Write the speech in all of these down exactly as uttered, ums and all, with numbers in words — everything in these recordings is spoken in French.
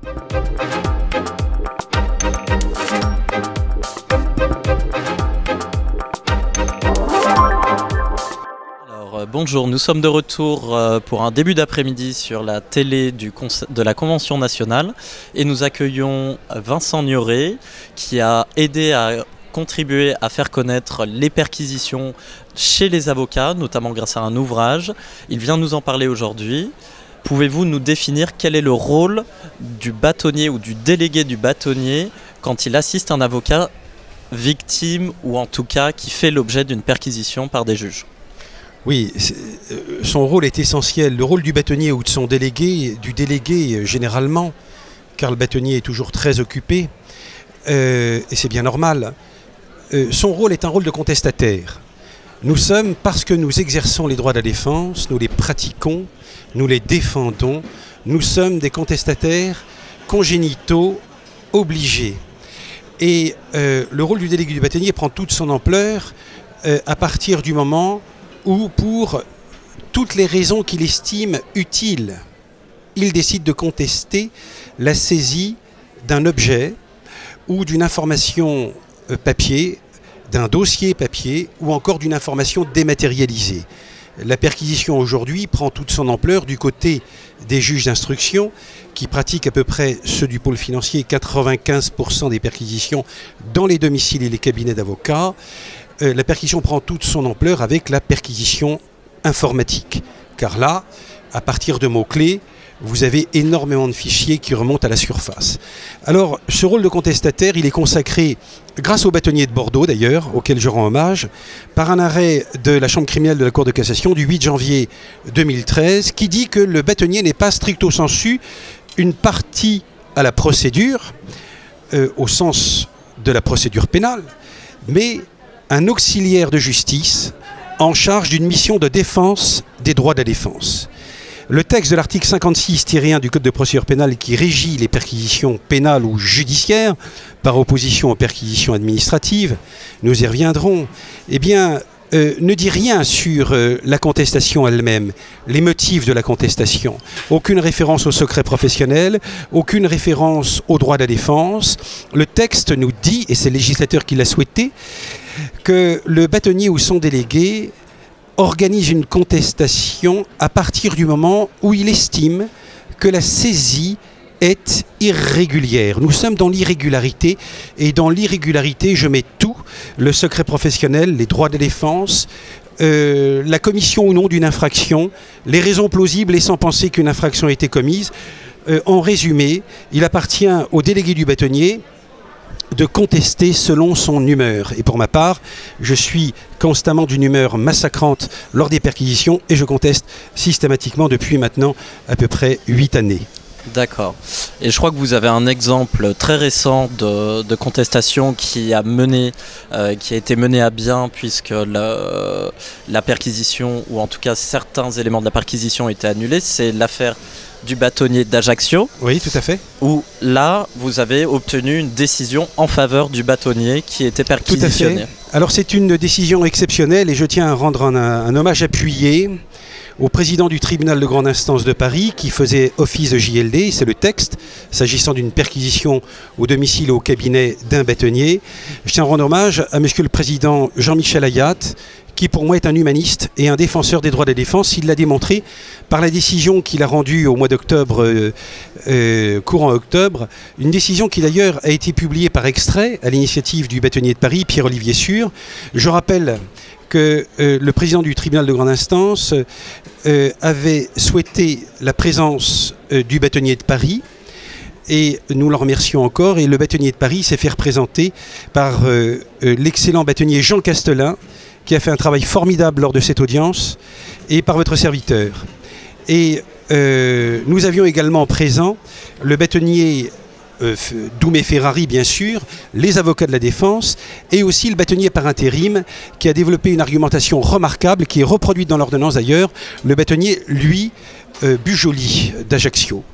Bonjour, nous sommes de retour pour un début d'après-midi sur la télé du de la Convention nationale et nous accueillons Vincent Gnoret qui a aidé à contribuer à faire connaître les perquisitions chez les avocats, notamment grâce à un ouvrage. Il vient nous en parler aujourd'hui. Pouvez-vous nous définir quel est le rôle du bâtonnier ou du délégué du bâtonnier quand il assiste un avocat victime ou en tout cas qui fait l'objet d'une perquisition par des juges ? Oui, son rôle est essentiel. Le rôle du bâtonnier ou de son délégué, du délégué généralement, car le bâtonnier est toujours très occupé, euh, et c'est bien normal. Euh, son rôle est un rôle de contestataire. Nous sommes, parce que nous exerçons les droits de la défense, nous les pratiquons, nous les défendons, nous sommes des contestataires congénitaux obligés. Et euh, le rôle du délégué du bâtonnier prend toute son ampleur euh, à partir du moment ou pour toutes les raisons qu'il estime utiles, il décide de contester la saisie d'un objet ou d'une information papier, d'un dossier papier ou encore d'une information dématérialisée. La perquisition aujourd'hui prend toute son ampleur du côté des juges d'instruction qui pratiquent à peu près ceux du pôle financier, quatre-vingt-quinze pour cent des perquisitions dans les domiciles et les cabinets d'avocats. Euh, la perquisition prend toute son ampleur avec la perquisition informatique. Car là, à partir de mots-clés, vous avez énormément de fichiers qui remontent à la surface. Alors, ce rôle de contestataire, il est consacré, grâce au bâtonnier de Bordeaux d'ailleurs, auquel je rends hommage, par un arrêt de la Chambre criminelle de la Cour de cassation du huit janvier deux mille treize, qui dit que le bâtonnier n'est pas stricto sensu une partie à la procédure, euh, au sens de la procédure pénale, mais un auxiliaire de justice en charge d'une mission de défense des droits de la défense. Le texte de l'article cinquante-six tiret un du Code de procédure pénale qui régit les perquisitions pénales ou judiciaires, par opposition aux perquisitions administratives, nous y reviendrons, eh bien, euh, ne dit rien sur euh, la contestation elle-même, les motifs de la contestation. Aucune référence au secret professionnel, aucune référence aux droits de la défense. Le texte nous dit, et c'est le législateur qui l'a souhaité, que le bâtonnier ou son délégué organise une contestation à partir du moment où il estime que la saisie est irrégulière. Nous sommes dans l'irrégularité, et dans l'irrégularité, je mets tout, le secret professionnel, les droits de défense, euh, la commission ou non d'une infraction, les raisons plausibles et sans penser qu'une infraction a été commise. Euh, en résumé, il appartient au délégué du bâtonnier de contester selon son humeur. Et pour ma part, je suis constamment d'une humeur massacrante lors des perquisitions et je conteste systématiquement depuis maintenant à peu près huit années. D'accord. Et je crois que vous avez un exemple très récent de, de contestation qui a mené, euh, qui a été mené à bien puisque la, la perquisition, ou en tout cas certains éléments de la perquisition étaient annulés. C'est l'affaire du bâtonnier d'Ajaccio. Oui, tout à fait. Où là, vous avez obtenu une décision en faveur du bâtonnier qui était perquisitionné. Tout à fait. Alors c'est une décision exceptionnelle et je tiens à rendre un, un hommage appuyé au président du tribunal de grande instance de Paris qui faisait office de J L D, c'est le texte, s'agissant d'une perquisition au domicile et au cabinet d'un bâtonnier. Je tiens à rendre hommage à monsieur le président Jean-Michel Ayat, qui pour moi est un humaniste et un défenseur des droits de la défense. Il l'a démontré par la décision qu'il a rendue au mois d'octobre, euh, euh, courant octobre, une décision qui d'ailleurs a été publiée par extrait à l'initiative du bâtonnier de Paris, Pierre-Olivier Sûr. Je rappelle que euh, le président du tribunal de grande instance euh, avait souhaité la présence euh, du bâtonnier de Paris, et nous l'en remercions encore, et le bâtonnier de Paris s'est fait représenter par euh, euh, l'excellent bâtonnier Jean Castelin, qui a fait un travail formidable lors de cette audience, et par votre serviteur. Et euh, nous avions également présent le bâtonnier euh, Doumé Ferrari, bien sûr, les avocats de la défense, et aussi le bâtonnier par intérim, qui a développé une argumentation remarquable, qui est reproduite dans l'ordonnance d'ailleurs, le bâtonnier, lui, euh, Bujoli d'Ajaccio.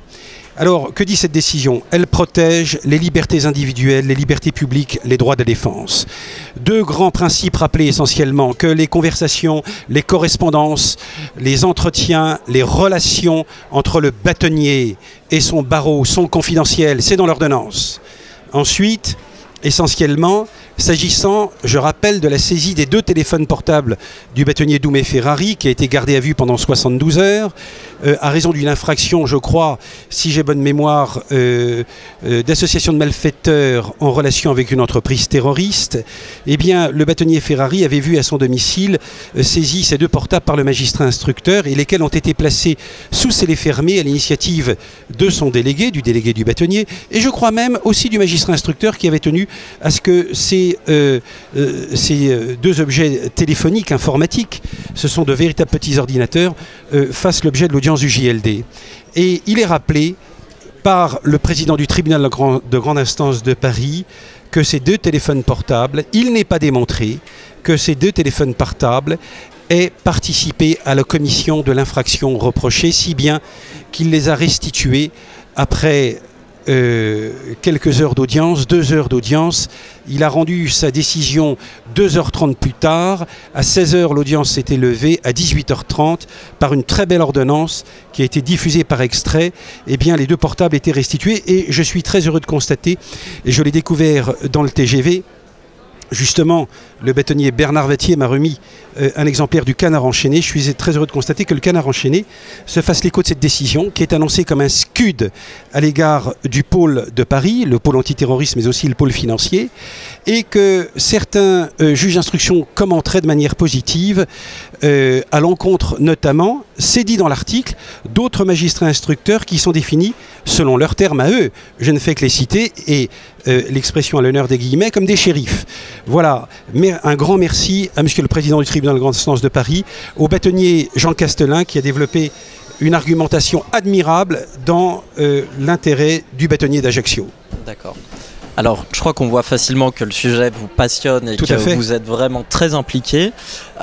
Alors, que dit cette décision? Elle protège les libertés individuelles, les libertés publiques, les droits de défense. Deux grands principes rappelés essentiellement, que les conversations, les correspondances, les entretiens, les relations entre le bâtonnier et son barreau sont confidentielles, c'est dans l'ordonnance. Ensuite, essentiellement, s'agissant, je rappelle, de la saisie des deux téléphones portables du bâtonnier Doumé Ferrari, qui a été gardé à vue pendant soixante-douze heures, euh, à raison d'une infraction, je crois, si j'ai bonne mémoire, euh, euh, d'association de malfaiteurs en relation avec une entreprise terroriste, eh bien, le bâtonnier Ferrari avait vu à son domicile euh, saisi ces deux portables par le magistrat instructeur, et lesquels ont été placés sous scellé fermé à l'initiative de son délégué, du délégué du bâtonnier, et je crois même aussi du magistrat instructeur qui avait tenu à ce que ces Euh, euh, ces deux objets téléphoniques, informatiques, ce sont de véritables petits ordinateurs, euh, fassent l'objet de l'audience du J L D. Et il est rappelé par le président du tribunal de, grand, de grande instance de Paris que ces deux téléphones portables, il n'est pas démontré que ces deux téléphones portables aient participé à la commission de l'infraction reprochée, si bien qu'il les a restitués après Euh, quelques heures d'audience, deux heures d'audience. Il a rendu sa décision deux heures trente plus tard. À seize heures, l'audience s'était levée. À dix-huit heures trente, par une très belle ordonnance qui a été diffusée par extrait, eh bien, les deux portables étaient restitués. Et je suis très heureux de constater, et je l'ai découvert dans le T G V, justement, le bâtonnier Bernard Vattier m'a remis euh, un exemplaire du Canard enchaîné. Je suis très heureux de constater que le Canard enchaîné se fasse l'écho de cette décision, qui est annoncée comme un scud à l'égard du pôle de Paris, le pôle antiterroriste, mais aussi le pôle financier, et que certains euh, juges d'instruction commenteraient de manière positive, euh, à l'encontre notamment, c'est dit dans l'article, d'autres magistrats instructeurs qui sont définis selon leurs termes à eux. Je ne fais que les citer, et euh, l'expression à l'honneur des guillemets, comme des shérifs. Voilà. Mais un grand merci à monsieur le président du tribunal de grande instance de Paris, au bâtonnier Jean Castelin, qui a développé une argumentation admirable dans euh, l'intérêt du bâtonnier d'Ajaccio. D'accord. Alors, je crois qu'on voit facilement que le sujet vous passionne et Tout que à fait. vous êtes vraiment très impliqué.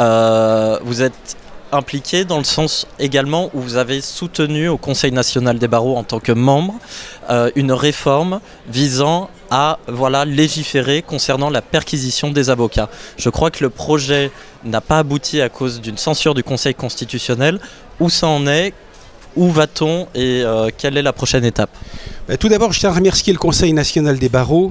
Euh, vous êtes impliqué dans le sens également où vous avez soutenu au Conseil national des barreaux en tant que membre euh, une réforme visant à voilà, légiférer concernant la perquisition des avocats. Je crois que le projet n'a pas abouti à cause d'une censure du Conseil constitutionnel. Où ça en est? Où va-t-on et euh, quelle est la prochaine étape? Tout d'abord, je tiens à remercier le Conseil national des barreaux,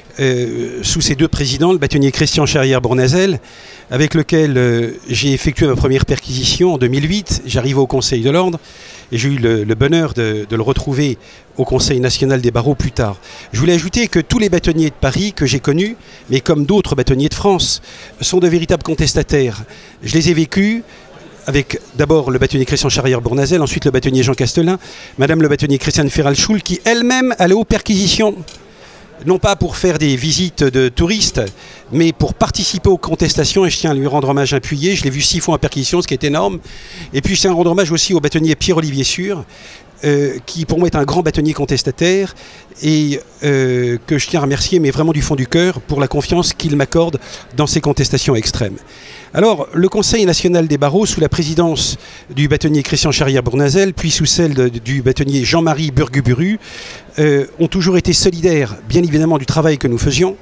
euh, sous ses deux présidents, le bâtonnier Christian Charrière-Bournazel, avec lequel euh, j'ai effectué ma première perquisition en deux mille huit. J'arrive au Conseil de l'Ordre et j'ai eu le, le bonheur de, de le retrouver au Conseil national des barreaux plus tard. Je voulais ajouter que tous les bâtonniers de Paris que j'ai connus, mais comme d'autres bâtonniers de France, sont de véritables contestataires. Je les ai vécus avec d'abord le bâtonnier Christian Charrière-Bournazel, ensuite le bâtonnier Jean Castelin, madame le bâtonnier Christiane Ferral-Schul, qui elle-même allait aux perquisitions, non pas pour faire des visites de touristes, mais pour participer aux contestations, et je tiens à lui rendre hommage appuyé. Je l'ai vu six fois en perquisition, ce qui est énorme. Et puis je tiens à rendre hommage aussi au bâtonnier Pierre-Olivier Sûr, euh, qui pour moi est un grand bâtonnier contestataire, et euh, que je tiens à remercier, mais vraiment du fond du cœur, pour la confiance qu'il m'accorde dans ces contestations extrêmes. Alors, le Conseil national des barreaux, sous la présidence du bâtonnier Christian Charrière-Bournazel, puis sous celle de, du bâtonnier Jean-Marie Burguburu, euh, ont toujours été solidaires, bien évidemment, du travail que nous faisions,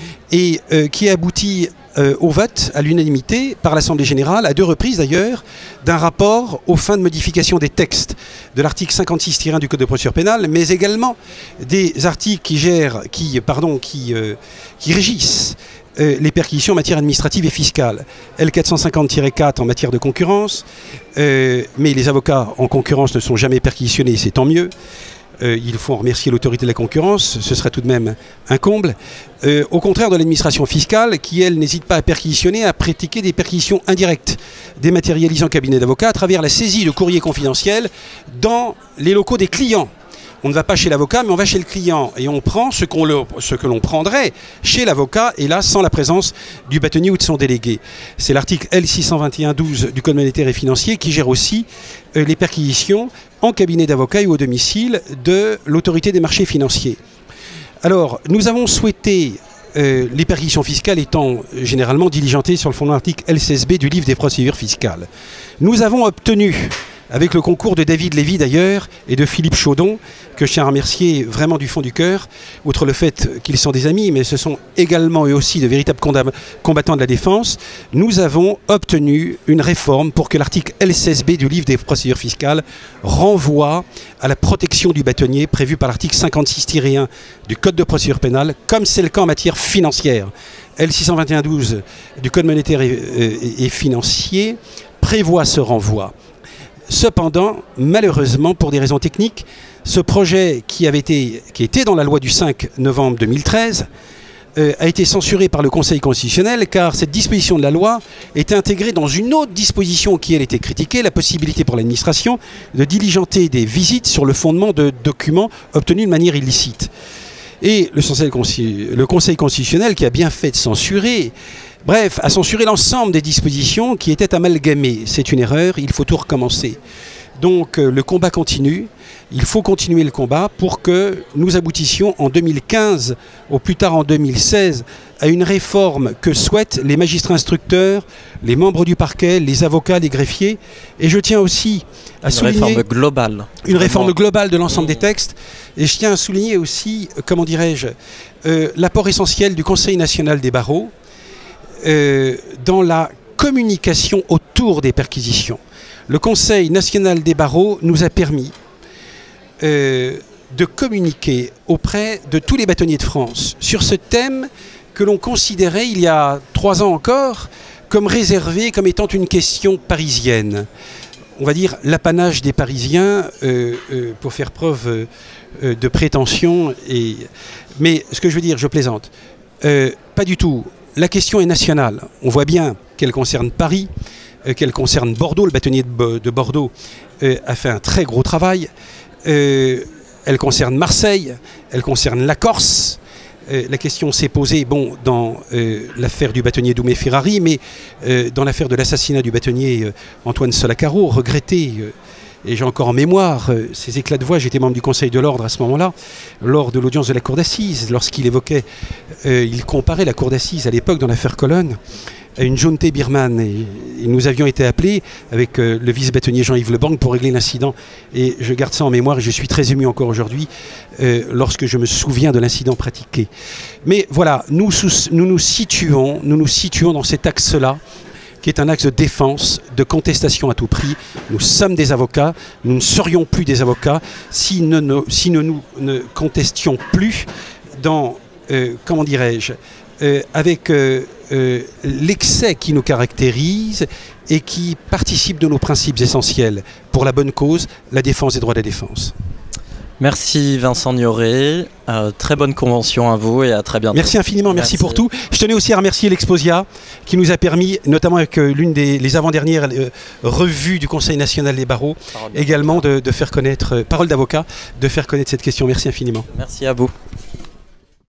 et euh, qui a abouti euh, au vote à l'unanimité par l'Assemblée générale, à deux reprises d'ailleurs, d'un rapport aux fins de modification des textes de l'article cinquante-six tiret un du Code de procédure pénale, mais également des articles qui gèrent, qui, pardon, qui, euh, qui régissent Euh, les perquisitions en matière administrative et fiscale. L quatre cent cinquante tiret quatre en matière de concurrence, euh, mais les avocats en concurrence ne sont jamais perquisitionnés, c'est tant mieux. Euh, il faut en remercier l'autorité de la concurrence, ce serait tout de même un comble. Euh, au contraire de l'administration fiscale, qui elle n'hésite pas à perquisitionner, à pratiquer des perquisitions indirectes, dématérialisant cabinet d'avocats à travers la saisie de courriers confidentiels dans les locaux des clients. On ne va pas chez l'avocat, mais on va chez le client. Et on prend ce, qu'on le, ce que l'on prendrait chez l'avocat, et là, sans la présence du bâtonnier ou de son délégué. C'est l'article L six cent vingt et un douze du Code monétaire et financier qui gère aussi euh, les perquisitions en cabinet d'avocat et au domicile de l'autorité des marchés financiers. Alors, nous avons souhaité, euh, les perquisitions fiscales étant généralement diligentées sur le fondement de l'article L seize B du livre des procédures fiscales. Nous avons obtenu avec le concours de David Lévy d'ailleurs et de Philippe Chaudon, que je tiens à remercier vraiment du fond du cœur, outre le fait qu'ils sont des amis, mais ce sont également eux aussi de véritables combattants de la défense. Nous avons obtenu une réforme pour que l'article L seize B du livre des procédures fiscales renvoie à la protection du bâtonnier prévue par l'article cinquante-six tiret un du Code de procédure pénale, comme c'est le cas en matière financière. L six cent vingt et un douze du Code monétaire et, et, et financier prévoit ce renvoi. Cependant, malheureusement, pour des raisons techniques, ce projet qui, avait été, qui était dans la loi du cinq novembre deux mille treize euh, a été censuré par le Conseil constitutionnel car cette disposition de la loi était intégrée dans une autre disposition qui, elle, était critiquée, la possibilité pour l'administration de diligenter des visites sur le fondement de documents obtenus de manière illicite. Et le, le Conseil constitutionnel, qui a bien fait de censurer, bref, a censuré l'ensemble des dispositions qui étaient amalgamées. C'est une erreur, il faut tout recommencer. Donc euh, le combat continue, il faut continuer le combat pour que nous aboutissions en deux mille quinze, au plus tard en deux mille seize, à une réforme que souhaitent les magistrats instructeurs, les membres du parquet, les avocats, les greffiers. Et je tiens aussi à une souligner... réforme globale. Une Vraiment. réforme globale de l'ensemble Mmh. des textes. Et je tiens à souligner aussi, comment dirais-je, euh, l'apport essentiel du Conseil national des barreaux euh, dans la communication autour des perquisitions. Le Conseil national des barreaux nous a permis euh, de communiquer auprès de tous les bâtonniers de France sur ce thème que l'on considérait il y a trois ans encore comme réservé, comme étant une question parisienne. On va dire l'apanage des Parisiens euh, euh, pour faire preuve euh, de prétention. Et... Mais ce que je veux dire, je plaisante, euh, pas du tout. La question est nationale. On voit bien qu'elle concerne Paris, euh, qu'elle concerne Bordeaux. Le bâtonnier de, de Bordeaux euh, a fait un très gros travail. Euh, elle concerne Marseille, elle concerne la Corse. Euh, la question s'est posée bon, dans euh, l'affaire du bâtonnier Doumé Ferrari, mais euh, dans l'affaire de l'assassinat du bâtonnier euh, Antoine Solacaro, regretté, euh, et j'ai encore en mémoire euh, ces éclats de voix. J'étais membre du Conseil de l'Ordre à ce moment-là, lors de l'audience de la Cour d'assises, lorsqu'il évoquait, euh, il comparait la Cour d'assises à l'époque dans l'affaire Colonne à une junte birmane. Et, et nous avions été appelés avec euh, le vice-bâtonnier Jean-Yves Lebanc pour régler l'incident. Et je garde ça en mémoire et je suis très ému encore aujourd'hui euh, lorsque je me souviens de l'incident pratiqué. Mais voilà, nous, sous, nous nous situons, nous nous situons dans cet axe-là, qui est un axe de défense, de contestation à tout prix. Nous sommes des avocats, nous ne serions plus des avocats si, ne, ne, si ne, nous ne contestions plus dans, euh, comment dirais-je, euh, avec euh, euh, l'excès qui nous caractérise et qui participe de nos principes essentiels pour la bonne cause, la défense des droits de la défense. Merci Vincent Gnorré, euh, très bonne convention à vous et à très bientôt. Merci infiniment, merci, merci pour tout. Je tenais aussi à remercier l'Exposia qui nous a permis, notamment avec euh, l'une des les avant-dernières euh, revues du Conseil national des barreaux, Parole également de, de faire connaître, euh, Parole d'avocat, de faire connaître cette question. Merci infiniment. Merci à vous.